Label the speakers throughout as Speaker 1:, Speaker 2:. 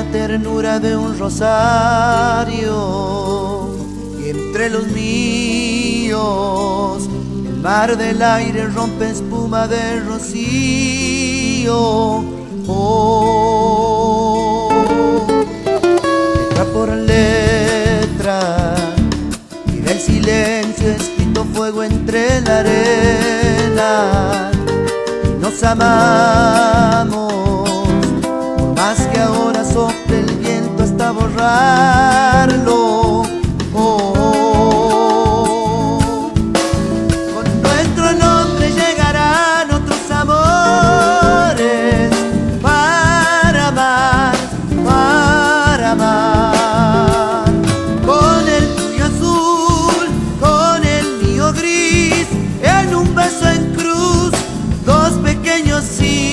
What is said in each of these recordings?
Speaker 1: ternura de un rosario, y entre los míos el mar del aire rompe espuma de rocío. Oh, letra por letra, y del silencio escrito fuego entre la arena. Nos amamos, por más que ahora sople el viento hasta borrarlo. Oh, con nuestro nombre llegarán otros amores para amar, para amar. Con el tuyo azul, con el mío gris, en un beso en cruz, dos pequeños sí.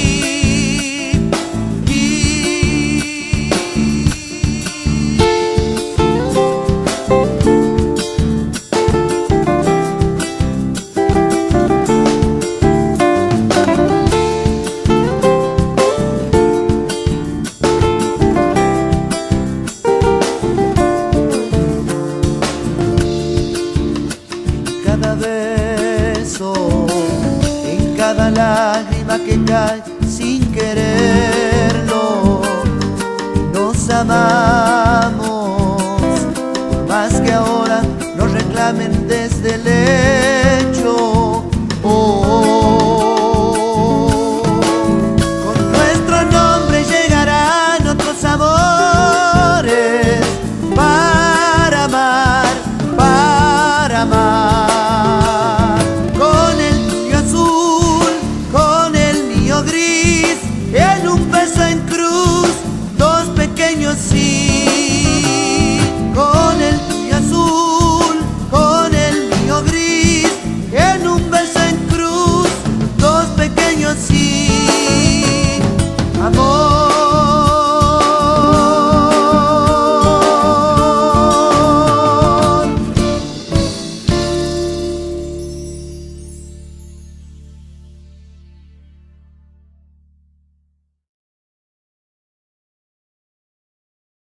Speaker 1: Cada beso, en cada lágrima que cae sin quererlo, nos amamos, por más que ahora nos reclamen desde lejos.